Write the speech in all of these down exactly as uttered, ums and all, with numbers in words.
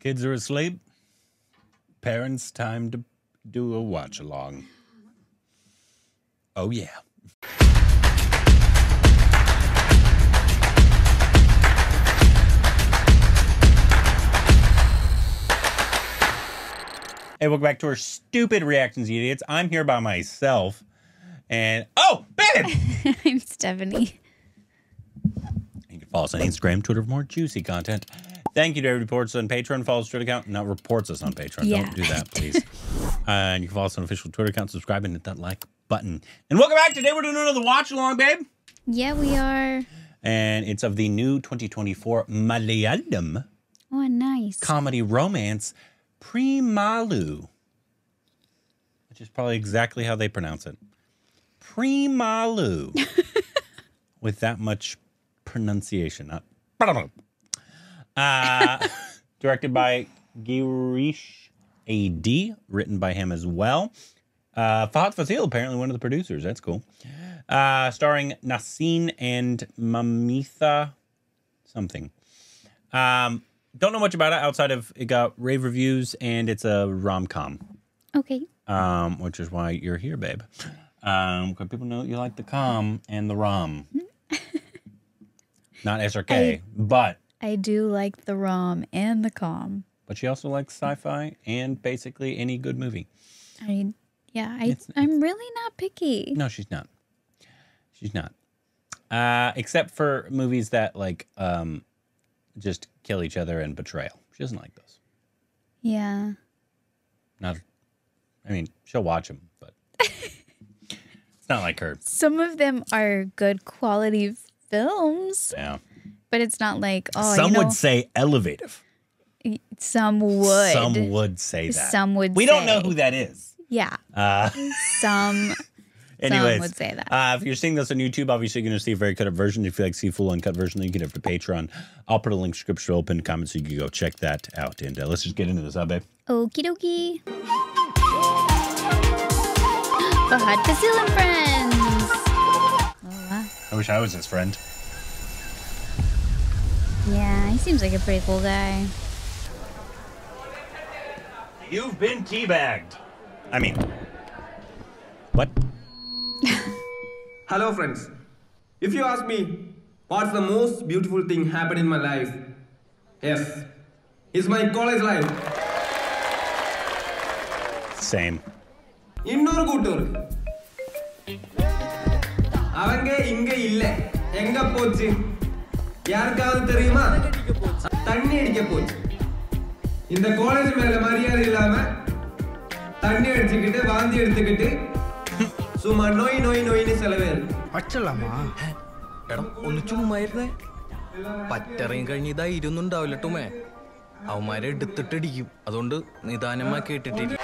Kids are asleep. Parents, time to do a watch along. Oh, yeah. Hey, welcome back to our stupid reactions, you idiots. I'm here by myself. And, oh, babe! I'm Stephanie. You can follow us on Instagram, Twitter for more juicy content. Thank you to everybody who reports us on Patreon. Follow us Twitter account. Not reports us on Patreon. Yeah. Don't do that, please. uh, and you can follow us on official Twitter account. Subscribe and hit that like button. And welcome back. Today we're doing another watch along, babe. Yeah, we are. And it's of the new twenty twenty-four Malayalam Oh, nice. comedy romance Premalu, which is probably exactly how they pronounce it. Premalu. With that much pronunciation. Not uh, directed by Girish A D, written by him as well. Uh, Fahad Fasil, apparently one of the producers. That's cool. Uh, starring Nasin and Mamitha something. Um, don't know much about it outside of it got rave reviews and it's a rom-com. Okay. Um, which is why you're here, babe. Um, because people know you like the com and the rom. Not S R K, I, but... I do like the rom and the com. But she also likes sci-fi and basically any good movie. I, yeah, I, It's- I'm really not picky. No, she's not. She's not. Uh, except for movies that, like, um, just kill each other and betrayal. She doesn't like those. Yeah. Not... I mean, she'll watch them, but... It's not like her. Some of them are good quality films, Yeah. but it's not like, oh, Some you know, would say elevative. some would. Some would say that. Some would We say. don't know who that is. Yeah. Uh, Some, anyways, some would say that. Uh, if you're seeing this on YouTube, obviously you're going to see a very cut up version. If you like to see a full uncut version, then you can have to Patreon. I'll put a link description open comments so you can go check that out. And uh, let's just get into this, huh, babe? Okie dokie. Fahad Fasil and friends. Oh, wow. I wish I was his friend. Yeah, he seems like a pretty cool guy. You've been teabagged. I mean, what? Hello friends, if you ask me what's the most beautiful thing happened in my life, yes, it's my college life. Same. இன்னொரு கூட்டூர் அவங்க இங்க இல்ல எங்க போச்சு யாருக்காவது தெரியுமா தண்ணி அடிக்க போச்சு இந்த காலேஜ் மேல மரியாதை இல்லாம தண்ணி அடிச்சுக்கிட்டு வாந்தி எடுத்துக்கிட்டு சும்மா நோய் நோய் நோயின்னு செலவேறு അച്ചല്ലാമാ എടാ ഒന്ന് ചുമ്മായിരുന്നേ പറ്ററിയും കഴിഞ്ഞ് ഇതായിരുന്നു ഉണ്ടാവില്ല ടുമേ അവന്മാരെ എടുത്തിട്ടിടിക്കും അതുകൊണ്ട് നിദാനമായി കേട്ടിട്ടിരിക്കും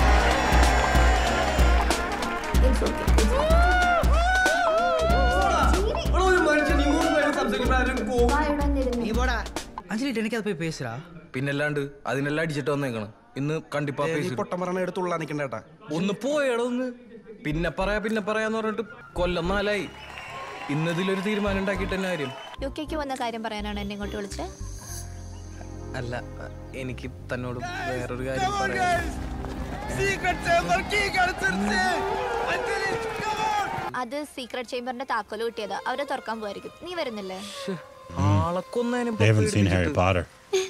ஒரு மனுஷன் நீ மூணு பேரும் சப்ஸ்கிரைபர் கோ നീ പോടാ അഞ്ചലിട്ട് എനിക്കത് പോയി പേசுടാ പിന്നല്ലാണ്ട് അതിനെല്ലാം അടിച്ചിട്ട് വന്നേക്കണം ഇന്ന് കണ്ടിപ്പാ നീ പേസ് പൊട്ടം പറഞ്ഞ എടുത്തുള്ള നിൽക്കണ്ടേട്ടാ ഒന്ന് പോയടാ ഒന്ന് പിന്നെ പറയാ പിന്നെ പറയാന്ന് പറഞ്ഞിട്ട് കൊല്ലം നാലായി ഇന്നതിലൊരു തീരുമാനം ഉണ്ടാക്കിയിട്ട് തന്നെ കാര്യം യുകെക്ക് വന്ന കാര്യം പറയാനാണ് എന്നെ ഇങ്ങോട്ട് വിളിച്ചത്. അല്ല എനിക്ക് തന്നോട് വേറൊരു കാര്യം പറയാൻ അത് സീക്രട്ട് ചേംബറിന്റെ താക്കോല് കിട്ടിയതാ. അവരെ തുറക്കാൻ പോയിരിക്കും. നീ വരുന്നില്ലേ? ആളെ കൊന്നതിനും They haven't seen Harry Potter.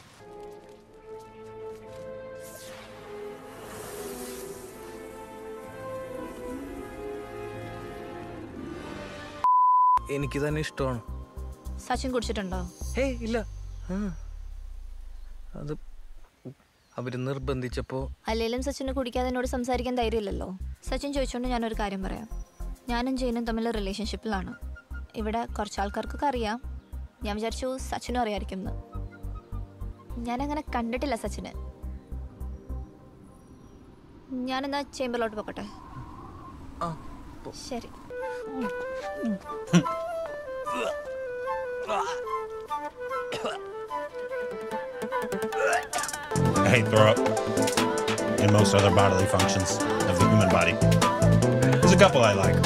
എനിക്ക് തന്നെ ഇഷ്ടമാണ്. സച്ചിൻ കുടിച്ചിട്ടുണ്ടോ? ഹേയ് ഇല്ല. അത് അവര് നിർബന്ധിച്ചപ്പോ. അല്ലേലും സച്ചിന് കുടിക്കാതെ എന്നോട് സംസാരിക്കാൻ ധൈര്യമില്ലല്ലോ. സച്ചിൻ ചോദിച്ചോണ്ട് ഞാനൊരു കാര്യം പറയാം. ഞാനും ജെയിനും തമ്മിൽ റിലേഷൻഷിപ്പിലാണ്. ഇവിടെ കുറച്ച് ആൾക്കാർക്കൊക്കെ അറിയാം. ഞാൻ വിചാരിച്ചു സച്ചിനും അറിയാമായിരിക്കും എന്ന്. ഞാനങ്ങനെ കണ്ടിട്ടില്ല സച്ചിന്. ഞാനെന്നാ ചേംബറിലോട്ട് പോകട്ടെ. ശരി. I hate throw up and most other bodily functions of the human body. There's a couple I like.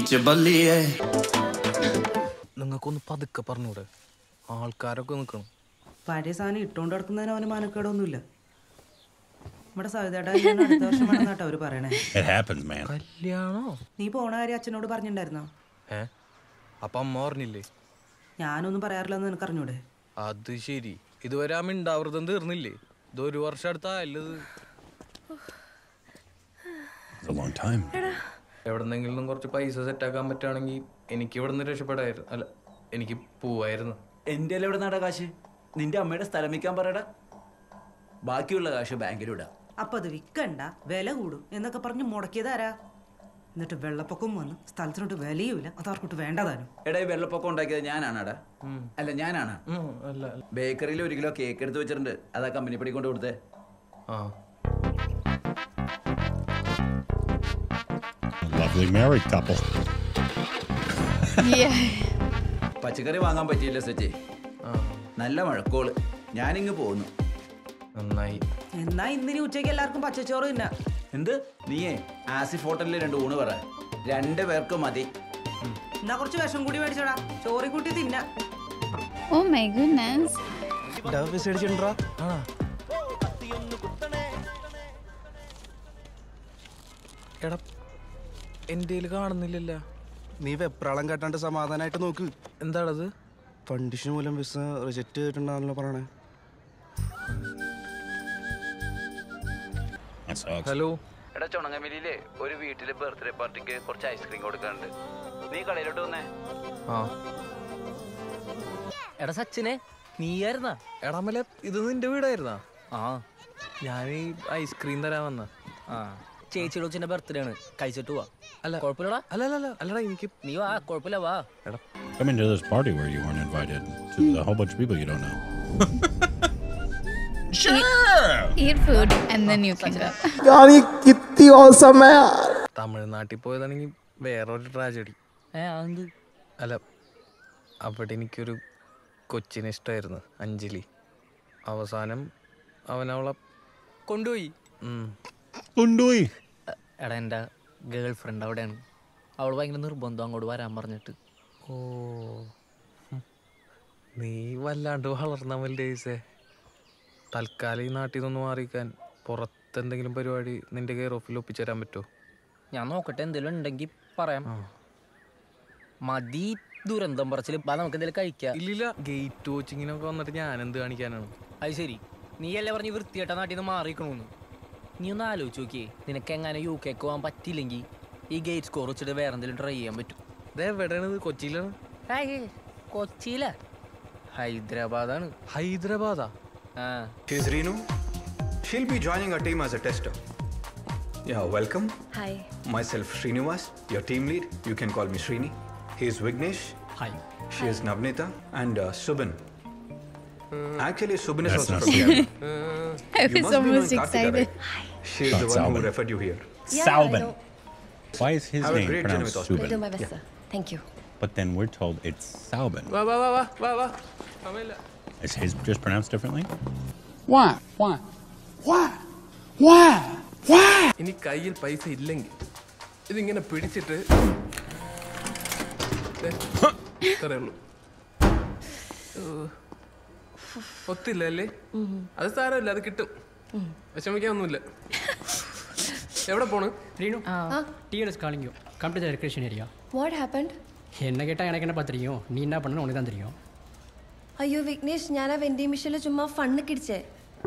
നിങ്ങൾക്കൊന്ന് പതുക്കെ പറഞ്ഞൂടെ? ആൾക്കാരൊക്കെ നിൽക്കണം. പഴയ സാധനം ഇട്ടുകൊണ്ട് നടക്കുന്നതിന് അവന് മാനക്കേടൊന്നുമില്ല. നമ്മുടെ സവിതേട്ടാ അടുത്ത വർഷം വേണമെന്നാട്ടോ അവര് പറയണേ. കല്യാണോ? നീ പോണ കാര്യം അച്ഛനോട് പറഞ്ഞിട്ടുണ്ടായിരുന്നോ? ഏ അപ്പൊ അമ്മ പറഞ്ഞില്ലേ? ഞാനൊന്നും പറയാറില്ലെന്ന് നിനക്ക് അറിഞ്ഞൂടെ? അത് ശരി. ഇതുവരെ ആ മിണ്ടാവൃതം തീർന്നില്ലേ? ഇത് ഒരു വർഷം അടുത്തായല്ലത്. എവിടെന്നെങ്കിലും കുറച്ച് പൈസ സെറ്റാക്കാൻ പറ്റുകയാണെങ്കിൽ എനിക്ക് ഇവിടെ നിന്ന് രക്ഷപ്പെടായിരുന്നു. അല്ല, എനിക്ക് പോവായിരുന്നു. എൻ്റെ അല്ല ഇവിടെ നടാ കാശ്. നിന്റെ അമ്മയുടെ സ്ഥലം വിൽക്കാൻ പറയടാ. ബാക്കിയുള്ള കാശ് ബാങ്കിലിടാം. അപ്പൊ അത് വിൽക്കണ്ട, വില കൂടും എന്നൊക്കെ പറഞ്ഞ് മുടക്കിയതാരാ? എന്നിട്ട് വെള്ളപ്പൊക്കം വന്ന് സ്ഥലത്തിനോട്ട് വിലയുമില്ല, അതാർക്കോട്ട് വേണ്ടതാനും. എടാ, ഈ വെള്ളപ്പൊക്കം ഉണ്ടാക്കിയത് ഞാനാണടാ. അല്ല, ഞാനാണ്. ബേക്കറിയിൽ ഒരു കിലോ കേക്ക് എടുത്ത് വെച്ചിട്ടുണ്ട്. അതാ കമ്പനി പടി കൊണ്ട് കൊടുത്തേ. Lovely married couple. പച്ചക്കറി വാങ്ങാൻ പറ്റിയില്ല സച്ചി. നല്ല മഴക്കോള്. ഞാനിങ്ങ് പോന്നു. നന്നായി. എന്നാ ഇന്നിനി ഉച്ചയ്ക്ക് എല്ലാവർക്കും പച്ചച്ചോറ് തിന്നാ. എന്ത്? നീയേ ആസിഫ് ഹോട്ടലിൽ രണ്ട് ഊണ് പറ. രണ്ട് പേർക്ക് മതി. എന്നാ കുറച്ച് വിഷം കൂടി മേടിച്ചോടാ, ചോറി കൂട്ടി തിന്നാ. Oh my goodness. എടാ, എൻ്റെ കാണുന്നില്ലല്ലോ. നീ വെപ്രാളം കേട്ടാണ്ട് സമാധാനമായിട്ട് നോക്ക്. എന്താണത്? കണ്ടീഷൻ മൂലം വിസ റിജക്ട് ചെയ്തിട്ടുണ്ടാണല്ലോ പറയണേ. ഹലോ. എടാ, ചുണങ്ങമില്ലേ ഒരു വീട്ടിലെ ബർത്ത്ഡേ പാർട്ടിക്ക് കുറച്ച് ഐസ്ക്രീം കൊടുക്കാനുണ്ട്. നീ കടയിലോട്ട് വന്നേ. ആ എടാ സച്ചിനെ, നീയായിരുന്നാ? എടാ മല, ഇത് നിന്റെ വീടായിരുന്നാ? ആ, ഞാൻ ഈ ഐസ്ക്രീം തരാൻ വന്ന. ആ ചേച്ചിയുടെ കൊച്ചിന്റെ ബർത്ത്ഡേ ആണ്, കഴിച്ചിട്ട് പോവാ. അല്ല കുഴപ്പമില്ലടാ. അല്ല അല്ല അല്ലടാ, എനിക്ക് നീ വാ, കുഴപ്പമില്ല, വാ. എടാ, Come into this party where you weren't invited to a whole bunch of people you don't know. Sure. Eat food and then you can go. यार ये कितनी औसम है यार. തമിഴ്നാട്ടിൽ പോയതാണെങ്കിൽ വേറൊരു ട്രാജഡി. ഏ അത് അല്ല, അവിടെ എനിക്കൊരു കൊച്ചിനെ ഇഷ്ടമായിരുന്നു, അഞ്ജലി. അവസാനം അവൻ അവളെ കൊണ്ടുപോയി. കൊണ്ടുപോയി. എടാ, എൻ്റെ ഗേൾ ഫ്രണ്ട് അവിടെയാണ്. അവൾ ഭയങ്കര നിർബന്ധം അങ്ങോട്ട് വരാൻ പറഞ്ഞിട്ട്. ഓ, നീ വല്ലാണ്ട് വളർന്നമല്ലേ. തൽക്കാലം ഈ നാട്ടിൽ നിന്നൊന്ന് മാറിക്കാൻ പുറത്തെന്തെങ്കിലും പരിപാടി നിന്റെ കെയർ ഓഫിൽ ഒപ്പിച്ചേരാൻ പറ്റുമോ? ഞാൻ നോക്കട്ടെ, എന്തെങ്കിലും ഉണ്ടെങ്കിൽ പറയാം. മതി ദുരന്തം പറച്ചിൽ. നമുക്ക് എന്തെങ്കിലും കഴിക്കാം. ഇല്ലില്ല, ഗേറ്റ് കോച്ചിങ്ങിനൊക്കെ വന്നിട്ട് ഞാൻ എന്ത് കാണിക്കാനാണ്? അത് ശരി, നീ അല്ലേ പറഞ്ഞ് വൃത്തിയേട്ട നാട്ടിൽ നിന്ന് മാറിക്കണമെന്ന്. നീ ഒന്ന് ആലോചിച്ച് നോക്കിയേ, നിനക്ക് എങ്ങനെ യു കെക്ക് പോകാൻ പറ്റിയില്ലെങ്കിൽ ഈ ഗേറ്റ് സ്കോർ വെച്ചിട്ട് വേറെ എന്തെങ്കിലും ട്രൈ ചെയ്യാൻ പറ്റും. ഇത് എവിടെയാണ്? കൊച്ചിയിലാണ്? കൊച്ചിയില, ഹൈദരാബാദാണ്. ഹൈദരാബാദാ? ആ. She's Reenu. She'll be joining our team as a tester. Yeah, welcome. Hi. Myself Srinivas, your team lead. You can call me Srini. He's Vignesh. Hi. She is Navnita and uh, Subin. Actually, Subin is That's also not from Kerala. I You was must be almost knowing Karthika, excited. right? She is Not the one Salman. who referred you here. Salban. Why is his Have a name great journey pronounced with us. Subin? my best, sir. Thank you. But then we're told it's Salban. വാ വാ വാ വാ വാ വാ സമയമില്ല. Is his just pronounced differently? Why? Why? Why? Why? Why? ഇനി കയ്യിൽ പൈസ ഇല്ലെങ്കിൽ ഇതിങ്ങനെ പിടിച്ചിട്ട് ഇത്രേ ഉള്ളൂ. ഒത്തില്ല അല്ലേ? അത് സാരമില്ല, അത് കിട്ടും. വിഷമിക്കാനൊന്നുമില്ല. എവിടെ പോണ്? Reenu, uh, T L is calling you. Come to the recreation area. What happened? என்ன கேட்டால் எனக்கு என்ன பார்த்து தெரியும், நீ என்ன பண்ணணும் உனக்கு தான் தெரியும். അയ്യോ വിഘ്നേഷ്, ഞാൻ ആ വെൻഡിങ് മെഷീനിൽ ചുമ്മാ ഫണ്ണ് കിടിച്ചേ.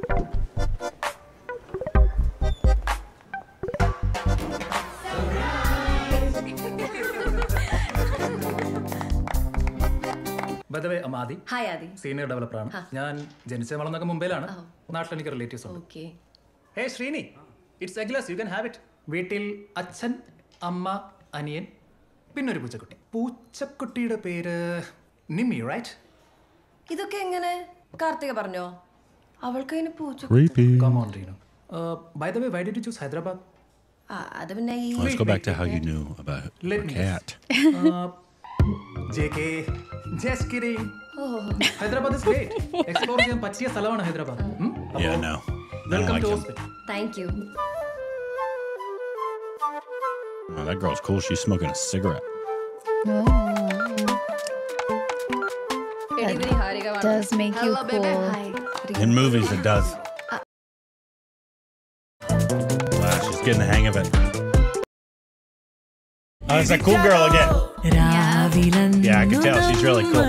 By the way, I'm Adi. Hi Adi. Senior developer ആണ്. ഞാൻ ജനിച്ച വളർന്നൊക്കെ മുംബൈയിലാണ്. നാട്ടിൽ എനിക്ക് റിലേറ്റീവ്സ് ഉണ്ട്. Okay. Hey Sreeni, it's eggless, you can have it. വീട്ടിൽ അച്ഛൻ, അമ്മ, അനിയൻ, പിന്നെ ഒരു പൂച്ചക്കുട്ടി. പൂച്ചക്കുട്ടിയുടെ പേര് നിമ്മി, റൈറ്റ്? ഇതൊക്കെ എങ്ങനെ കാർത്തിക പറഞ്ഞോ? അവൾക്ക് അതിന് പൂച്ച. Come on, Reenu. Uh, by the way, why did you choose Hyderabad? അത് പിന്നെ ഈ Let's go back to how you knew about Let a me cat. Uh, J K, just kidding. Hyderabad is great. Explore ചെയ്യാൻ പറ്റിയ സ്ഥലമാണ് Hyderabad. Yeah, no. I don't Welcome like to him. hospital. Thank you. Oh, that girl's cool. She's smoking a cigarette. എടി Harika does make you cool. In movies, it does. Wow, she's getting the hang of it. Oh, it's that cool girl again. Yeah, I can tell she's really cool.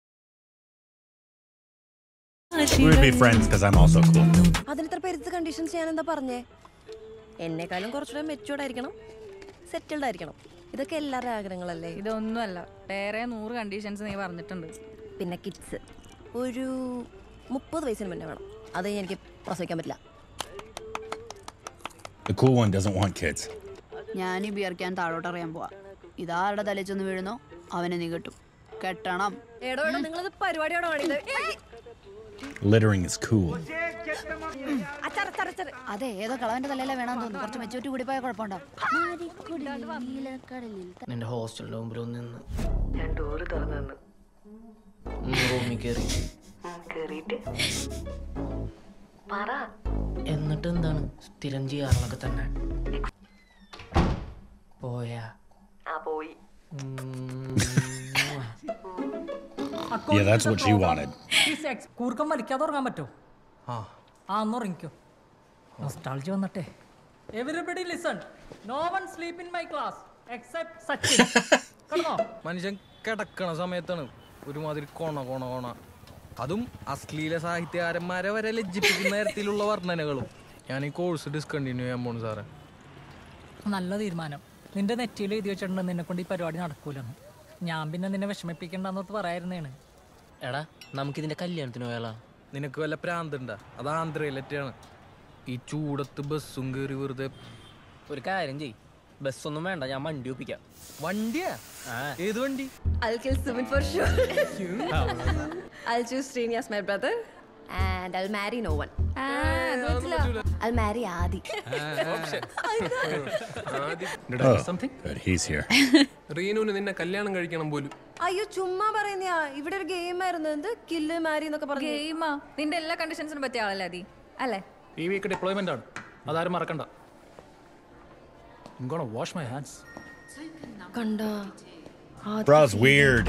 We would be friends because I'm also cool. അതിനിത്ര പെരുത്ത conditions ഞാൻ എന്താ പറഞ്ഞേ? എന്നെക്കാളും കുറച്ചുകൂടെ matured ആയിരിക്കണം, settled ആയിരിക്കണം. ഇതൊക്കെ എല്ലാവരുടെ ആഗ്രഹങ്ങളല്ലേ? ഇതൊന്നുമല്ല, വേറെ നൂറ് കണ്ടീഷൻസ് നീ പറഞ്ഞിട്ടുണ്ട്. പിന്നെ കിഡ്സ് ഒരു മുപ്പത് വയസ്സിന് മുന്നേ വേണം. അത് എനിക്ക് പ്രസവിക്കാൻ പറ്റില്ല. The cool one doesn't want kids. ഞാൻ ഈ ബിയർക്കാൻ താഴോട്ട് അറിയാൻ പോവാ. ഇതാരുടെ തലയിൽ ചെന്ന് വീഴുന്നോ അവനെ നീ കെട്ടും. കെട്ടണം. എടോ എടോ നിങ്ങളത് പരിപാടിയാണോ കാണിയത്? Littering is cool. അതെ, ഏതോ കളവന്റെ തലയിലെ വേണമെന്ന് തോന്നുന്നു. കുറച്ച് മെച്ചൂരിറ്റി കൂടി പോയാൽ കുഴപ്പമുണ്ടോ? നിന്റെ ഹോസ്റ്റലിന്റെ മുമ്പിൽ ഒന്ന് നിന്ന് ഞാൻ ഡോറ് തുറന്നു റൂമിൽ കയറി എന്നിട്ട് എന്താണ് സ്ഥിരം ചെയ്യാറുള്ളതൊക്കെ തന്നെ പോയാ പോയി. Yeah, that's what she wanted. കൂർക്കം വലിക്കാതെ ഉറങ്ങാൻ പറ്റോ? ആ ഒന്ന് ഉറങ്ങിക്കോ. നൊസ്റ്റാൾജി വന്നട്ടെ. Everybody listen. No one sleep in my class except Sachin. കടന്നോ? മനുഷ്യൻ കിടക്കണ സമയത്താണ് ഒരുമാതിരി കോണ കോണ കോണ. അതും അശ്ലീല സാഹിത്യകാരന്മാരെ വരെ ലജ്ജിപ്പിക്കുന്ന തരത്തിലുള്ള വർണ്ണനകളും. ഞാൻ ഈ കോഴ്സ് ഡിസ്കണ്ടിന്യൂ ചെയ്യാൻ പോണു സാറേ. നല്ല തീരുമാനം. നിന്റെ നെറ്റിയിൽ എഴുതി വെച്ചിട്ടുണ്ട് നിന്നെ കൊണ്ട് ഈ പരിപാടി നടക്കൂലെന്ന്. ഞാൻ പിന്നെ നിന്നെ വിഷമിപ്പിക്കണ്ടെന്നോട്ട് പറയായിരുന്നേണ്. എടാ നമുക്കിതിന്റെ കല്യാണത്തിന് പോയാളാ. നിനക്ക് വല്ല പ്രാന്തുണ്ടാ? അത് ആന്ധ്രയിലെറ്റാണ്. ഈ ചൂടത്ത് ബസ്സും കയറി വെറുതെ. ഒരു കാര്യം ചെയ്, ബസ്സൊന്നും വേണ്ട, ഞാൻ വണ്ടി ഒപ്പിക്കാം. വണ്ടിയാ? ഏത് വണ്ടി? I'll kill Sumit for sure. I'll choose Srini as my brother and I'll marry no one. I'll marry Adi. Oh, good, he's here. റീനുവിന് നിന്നെ കല്യാണം കഴിക്കണം പോലും. അയ്യോ ചുമ്മാ പറയുന്നയാ. ഇവിടെ ഒരു ഗെയിം ആയിരുന്നു, എന്ത് കില്ല് മാരി എന്നൊക്കെ പറഞ്ഞു. ഗെയിമാ? നിന്റെ എല്ലാ കണ്ടീഷൻസിനും പറ്റിയ ആളല്ലേ അതി അല്ലേ? ഈ വീക്ക് ഡിപ്ലോയ്മെന്റ് ആണ്, അതാരും മറക്കണ്ട. I'm gonna wash my hands. കണ്ടാ? Bro's weird.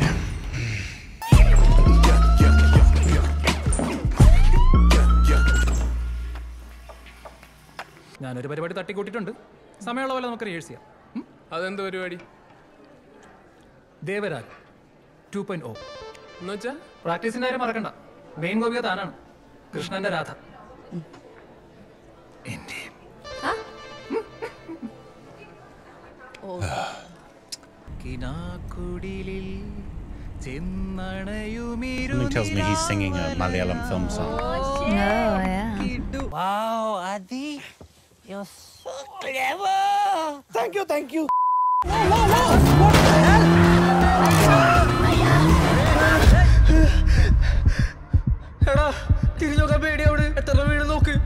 ഞാനൊരു പരിപാടി തട്ടിക്കൂട്ടിട്ടുണ്ട്. സമയമുള്ള പോലെ നമുക്ക് റിഹേഴ്സ് ചെയ്യാം. അതെന്ത് പരിപാടി? ദേവരാഗ് ടു പോയിന്റ് ഓ എന്ന് വെച്ചാ പ്രാക്ടീസിന്റെ കാര്യം മറക്കണ്ട. മെയിൻ ഗോപിക താനാണ്, കൃഷ്ണന്റെ Radha. Something tells me he's singing a Malayalam film song. Oh, yeah. Wow, Adi, you're so clever. Thank you, thank you. എടാ തിരിഞ്ഞോക്കാൻ പേടി, അവിടെ എത്ര വീട് നോക്ക്.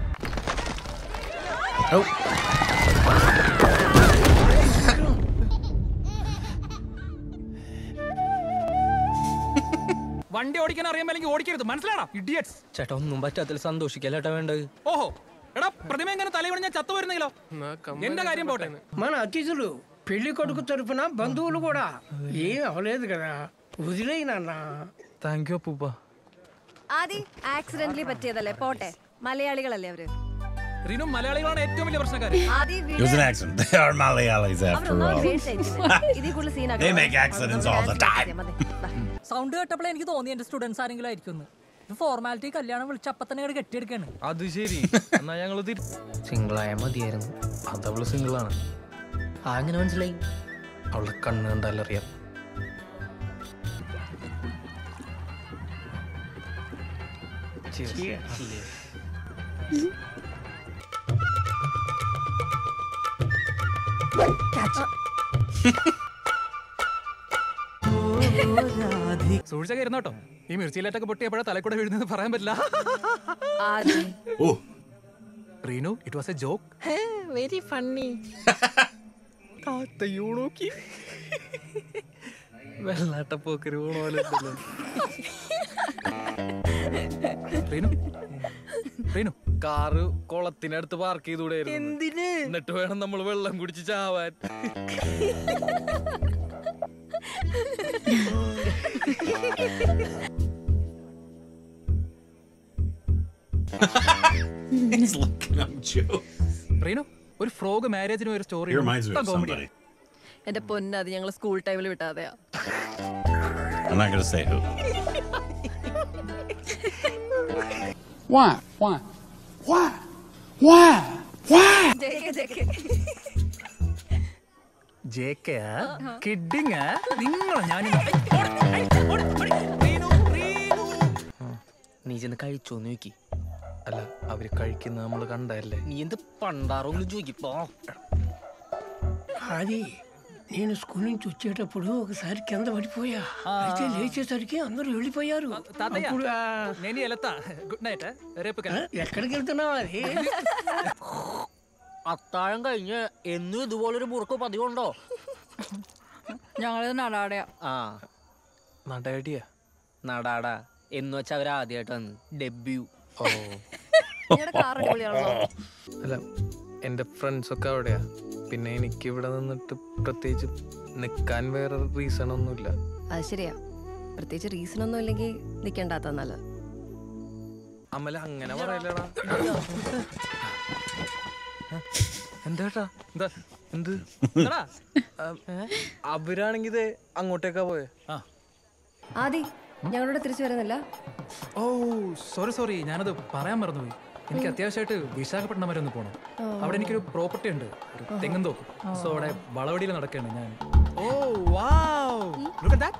വണ്ടി ഓടിക്കാൻ അറിയാമെങ്കിൽ ഓടിക്കരുത്, മനസ്സിലാടാ ഇഡിയറ്റ്സ്. ചേട്ടാ ഒന്നും പറ്റാത്തിൽ സന്തോഷിക്കല്ലേട്ടാ വേണ്ടത്. ఓహో ఎడా ప్రతిమ ఎങ്ങനെ తలవని నేను చెత్త పోరున్నీలో ఎంత కార్యం పోటే మన అతిథులు పెళ్లి కొడుకు తరపున బంధువులు కూడా ఏం అవలేదు కదా, వదిలేయనన్నా. താങ്ക് യു അപ്പൂപ്പ. ആദി ആക്സിഡന്റലി പറ്റിയതല്ലേ, പോട്ടെ. മലയാളികളല്ലേ അവര്. റീനു മലയാളികളാണ് ഏറ്റവും വലിയ പ്രശ്നക്കാര്. It was an accident. They are Malayalis after all. They make accidents all the time. Sound കേട്ടപ്പോഴേ എനിക്ക് തോന്നി എന്റെ സ്റ്റുഡൻസ് ആരെങ്കിലും ആയിരിക്കും. ഫോർമാലിറ്റി കല്യാണം വിളിച്ച് അപ്പൊ തന്നെ കെട്ടിയെടുക്കാണ്. അത് ശരി, എന്നാ ഞങ്ങള് സിംഗിളായ മതിയായിരുന്നു. അതവള് സിംഗിളാണ്. അങ്ങനെ മനസ്സിലായി? അവളുടെ കണ്ണ് കണ്ടാലറിയാം. സൂക്ഷിച്ചൊക്കെ ഇരുന്നോട്ടോ, ഈ മിർച്ചിയിലേറ്റൊക്കെ പൊട്ടിയപ്പോഴാ തലക്കൂടെ വീഴുന്നത് പറയാൻ പറ്റില്ല. Reenu, it was a joke. Very funny. വെള്ളാട്ടപ്പോക്കര് പോലെ. റീനു റീനു കാറ് കുളത്തിനടുത്ത് പാർക്ക് ചെയ്തുകൂടായിരുന്നു. എന്തിന്? എന്നിട്ട് വേണം നമ്മൾ വെള്ളം കുടിച്ച് ചാവാൻ. He's looking up Joe. Reenu ഒരു ഫ്രോഗ് മാരേജിന് ഒരു story He reminds me of somebody. എന്റെ പൊന്ന് അത് ഞങ്ങൾ സ്കൂൾ ടൈമിൽ വിട്ടാതെയാ. I'm not going to say who. Why? Why? Why? Why? Why? JK kidding നിങ്ങൾ ഞാൻ നീ ചെന്ന് കഴിച്ചോന്ന് ചോദിക്കി. അല്ല അവര് കഴിക്കുന്ന നമ്മള് കണ്ടല്ലേ. നീ എന്ത് పണ്ടാరో చూగిపో. అది నేను స్కూల్ నుంచి వచ్చేటప్పుడు ఒకసారి కింద పడిపోయా. అయితే లేచేసరికి అందరూ వెళ్ళిపోయారు. అప్పుడు నేను వెళ్తా. Good night. రేపు ఎక్కడికి వెళ్తున్నావు? అది അത്താഴം കഴിഞ്ഞ് എന്നും ഇതുപോലൊരു മുറുക്ക് പതിവുണ്ടോ? ഞങ്ങള് നടാടയാ. ആ നടയടിയാ. നടാടാ എന്ന് വെച്ചാൽ അവർ ആദ്യമായിട്ടാണ് ഡെബ്യൂ. ഓ അല്ല എന്റെ ഫ്രണ്ട്സ് ഒക്കെ അവിടെയാ. പിന്നെ എനിക്ക് ഇവിടെ നിന്നിട്ട് പ്രത്യേകിച്ച് നിക്കാൻ വേറെ റീസൺ ഒന്നുമില്ല. അത് ശരിയാ. പ്രത്യേകിച്ച് റീസൺ ഒന്നും ഇല്ലെങ്കിൽ നിക്കണ്ടാത്ത നല്ലത്. അമല അങ്ങനെ പറയലടാ. എന്താ എന്ത് അവരാണെങ്കി ഇത് അങ്ങോട്ടേക്കാ പോയെ. ആദി ഞങ്ങളോട് തിരിച്ചു വരുന്നില്ല. ഓ സോറി സോറി ഞാനത് പറയാൻ മറന്നുപോയി. എനിക്ക് അത്യാവശ്യമായിട്ട് വിശാഖപട്ടണം വരെ ഒന്ന് പോകണം. അവിടെ എനിക്കൊരു പ്രോപ്പർട്ടി ഉണ്ട്, ഒരു തെങ്ങും തോപ്പ്. സോ അവിടെ വളവടിയിൽ നടക്കുകയാണ് ഞാൻ. ഓ വാവ്, look at that.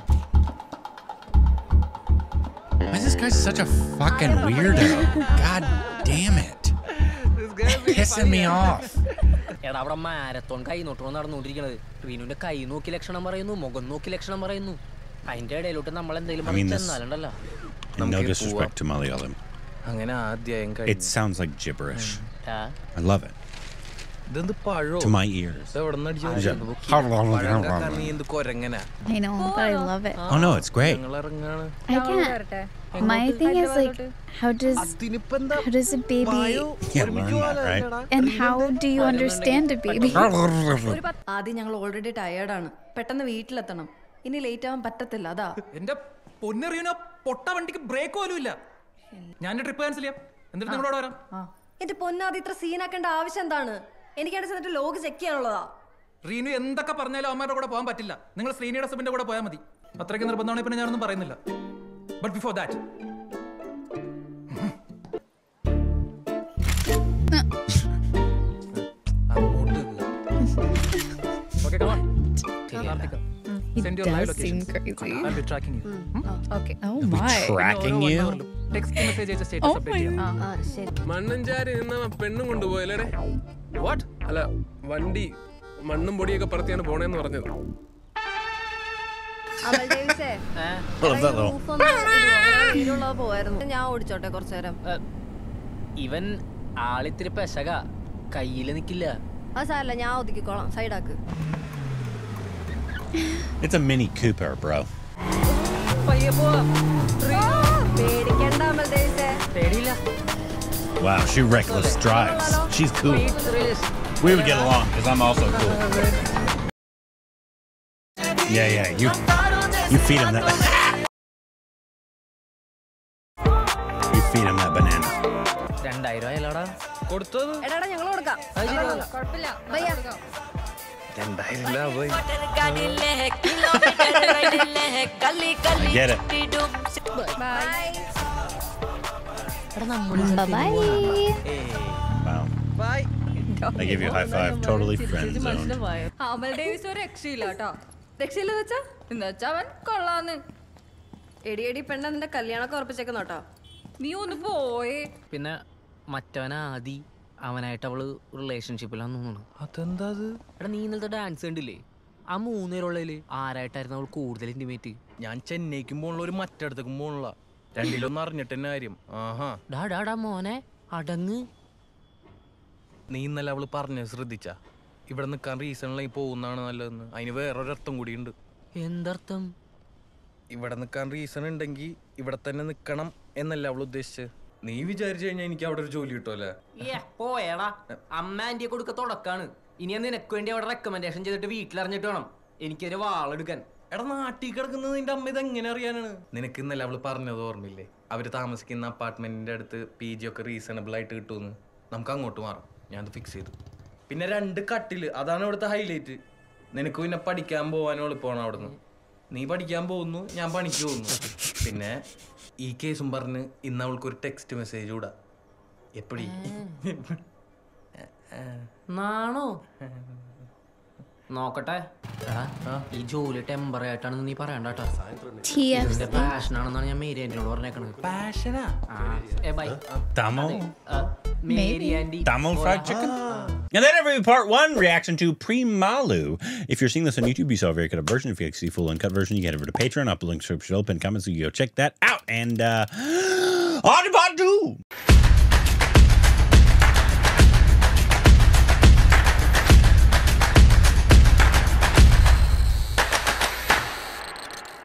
Why is this guy such a fucking weirdo? God damn it. Pissing me off. എടാ അവിടെ മാരത്തോൺ കൈ നോട്ടോ നടന്നുകൊണ്ടിരിക്കണത്. റീനുവിന്റെ കൈ നോക്കി ലക്ഷണം പറയുന്നു, മുഖം നോക്കി ലക്ഷണം പറയുന്നു. അതിന്റെ ഇടയിലോട്ട് നമ്മൾ എന്തെങ്കിലും ചെന്നാലുണ്ടല്ലോ. No disrespect to Malayalam. അങ്ങനെ ആദ്യം It sounds like gibberish. I love it. ഇതെന്ത് പഴോ to my ears. എവിടെ നിന്ന് I know, but I love it. Oh no, it's great. I can't. My thing is like, how does how does a baby Yeah, learn that, right? and how do you understand a baby? ആദ്യം ഞങ്ങൾ already ടയേർഡാണ്. പെട്ടെന്ന് വീട്ടിലെത്തണം. ഇനി late ആവാൻ പറ്റത്തില്ല. അതാ എന്റെ പൊന്നറിയുന്ന പൊട്ട വണ്ടിക്ക് ബ്രേക്ക് പോലും ഇല്ല. ഞാൻ ട്രിപ്പ് ക്യാൻസൽ ചെയ്യാം. എന്നിട്ട് നിങ്ങളോട് വരാം. എന്റെ പൊന്നാദ്യം ഇത്ര സീനാക്കേണ്ട ആവശ്യം എന്താണ്? എനിക്കാണ് ചെന്നിട്ട് ലോഗ് ചെക്ക് ചെയ്യാനുള്ളതാ. റീനു എന്തൊക്കെ പറഞ്ഞാലും അമ്മയുടെ കൂടെ പോകാൻ പറ്റില്ല. നിങ്ങൾ ശ്രീനിയുടെ ഹസ്ബൻഡിന്റെ കൂടെ പോയാൽ മതി. അത്രയ്ക്ക് നിർബന്ധമാണ്. പിന്നെ ഞാനൊന്നും പറയുന്നില്ല. But before that okay come on. Send your live location. I'll be tracking you. Okay. Oh my. Tracking you? Text message അയച്ച status update ചെയ്യാം. ആ ശരി. മണ്ണഞ്ചാരി നിന്ന പെണ്ണും കൊണ്ടുപോയല്ലേ? വാട്ട്? അല്ല വണ്ടി മണ്ണും പൊടിയൊക്കെ പറത്തിയാണ് പോണേന്ന് പറഞ്ഞത്. പോവായിരുന്നു. ഞാൻ ഓടിച്ചോട്ടെ കുറച്ചു നേരം. ഇവൻ ആളിത്തിരി പെശക, കയ്യില് നിക്കില്ല. അത് സാരല്ല, ഞാൻ ഒതുക്കിക്കോളാം. സൈഡാക്ക്. It's a Mini Cooper, bro. Wow, she reckless drives. She's cool. We would get along because I'm also cool. Yeah, yeah. You, you feed him that. You feed him that banana. രണ്ടായിരം ആയാലോടാ കൊടുത്തത്. എടാ ഞങ്ങൾ കൊടുക്കാം. കുഴപ്പമില്ല. I get it. Bye. Bye-bye. Wow. Bye. I give you a high five. Totally friend zone. Amal Davis ഒരു രക്ഷയില്ല കേട്ടോ. രക്ഷയില്ലെന്ന് വെച്ചാ എന്ന് വെച്ചാ അവൻ കൊള്ളാന്ന്. എടി എടി പെണ്ണ നിന്റെ കല്യാണമൊക്കെ ഉറപ്പിച്ചേക്കുന്നോട്ടോ. നീ ഒന്ന് പോയേ. പിന്നെ മറ്റവനാ ആദി, അവനായിട്ട് അവള് റിലേഷൻഷിപ്പിലാന്ന് തോന്നുന്നു. അതെന്താ? എടാ നീ ഇന്നലത്തെ ഡാൻസ് കണ്ടില്ലേ? ആ മൂന്നുപേരുള്ളതില് ആരായിട്ടായിരുന്നു അവൾ കൂടുതൽ ഇന്റിമേറ്റ്? ഞാൻ ചെന്നൈക്കും പോണുള്ള ഒരു മറ്റിടത്തേക്കും പോണുള്ള രണ്ടിലൊന്നും അറിഞ്ഞിട്ട് തന്നെ കാര്യം. ആഹാ ഡാ ഡാ ഡാ മോനെ അടങ്ങ്. നീ ഇന്നലെ അവള് പറഞ്ഞത് ശ്രദ്ധിച്ചാ? ഇവിടെ നിൽക്കാൻ റീസണിലായി പോകുന്നതാണ് നല്ലതെന്ന്. അതിന് വേറൊരർത്ഥം കൂടിയുണ്ട്. എന്തർത്ഥം? ഇവിടെ നിൽക്കാൻ റീസൺ ഉണ്ടെങ്കിൽ ഇവിടെ തന്നെ നിൽക്കണം എന്നല്ല അവൾ ഉദ്ദേശിച്ചത്. നീ വിചാരിച്ചു കഴിഞ്ഞാൽ എനിക്ക് അവിടെ ഒരു ജോലി കിട്ടുമല്ലേ? പോയടാ, അമ്മ ആന്റിയെ കൊടുക്ക തുടക്കാണ്. ഇനി നിനക്ക് വേണ്ടി അവിടെ റെക്കമെൻഡേഷൻ ചെയ്തിട്ട് വീട്ടിലറിഞ്ഞിട്ട് വേണം എനിക്കൊരു വാളെടുക്കാൻ. എടാ നാട്ടിൽ കിടക്കുന്നത് നിന്റെ അമ്മ ഇത് എങ്ങനെ അറിയാനാണ്? നിനക്ക് ഇന്നലെ അവള് പറഞ്ഞത് ഓർമ്മയില്ലേ? അവര് താമസിക്കുന്ന അപ്പാർട്ട്മെന്റിന്റെ അടുത്ത് പി ജി ഒക്കെ റീസണബിൾ ആയിട്ട് കിട്ടുമെന്ന്. നമുക്ക് അങ്ങോട്ട് മാറാം. ഞാനത് ഫിക്സ് ചെയ്തു. പിന്നെ രണ്ട് കട്ടില്, അതാണ് ഇവിടുത്തെ ഹൈലൈറ്റ്. നിനക്ക് പിന്നെ പഠിക്കാൻ പോകാനും എളുപ്പമാണ് അവിടുന്ന്. നീ പഠിക്കാൻ പോകുന്നു, ഞാൻ പണിക്ക് പോകുന്നു. പിന്നെ ഈ കേസും പറഞ്ഞ് ഇന്ന് അവൾക്കൊരു ടെക്സ്റ്റ് മെസ്സേജ് കൂടാ. എപ്പടി നാണോ നോക്കട്ടെ. ഈ ജോലി ടെമ്പററി ആയിട്ടാണെന്ന് നീ പറയണ്ട കേട്ടോ. പാഷനാണെന്നാണ് ഞാൻ മേരി ആന്റിനോട് പറഞ്ഞേക്കണത്. പാഷനാ? Tamil? Mary aunty. Tamil fried chicken? And that every part one reaction to Primalu. If you're seeing this on YouTube, you saw a very cut up version. If you like to see full uncut version, you can head over to Patreon. I'll put a link to the description, open comments, so you go check that out. And uh, on to part two.